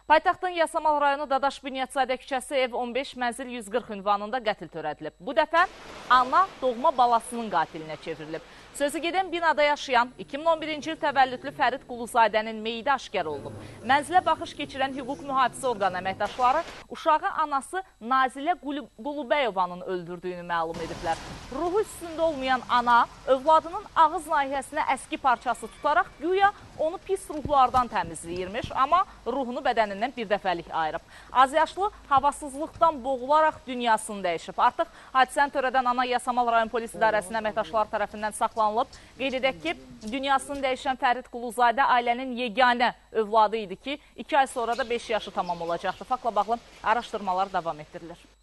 Paytaxtın Yasamal rayonu Dadaş Bünyadzadə küçəsi ev 15 mənzil 140 ünvanında qətl törədilib. Bu dəfə ana doğma balasının qatilinə çevrilib. Sözü gedən binada yaşayan 2011-ci il təvəllüdlü Fərid Quluzadənin meyidi aşkar olunub. Mənzilə baxış keçirən hüquq mühafizə orqanı əməkdaşları uşağı anası Nazilə Qulubəyovanın öldürdüyünü məlum ediblər. Ruhu üstündə olmayan ana övladının ağız nahiyəsinə əski parçası tutaraq güya onu pis ruhlardan təmizləyirmiş, amma ruhunu bədənindən bir dəfəlik ayırıb. Azyaşlı havasızlıqdan boğularaq dünyasını dəyişib. Artıq hadisəni törədən ana Yasamal rayon polis idarəsinin əməkdaşları tərəfindən saxlanılıb. Qeyd edək ki, dünyasını dəyişən Fərid Quluzadə ailənin yeganə övladı idi ki, 2 ay sonra da 5 yaşı tamam olacaqdı. Faktla bağlı araşdırmalar davam etdirilir.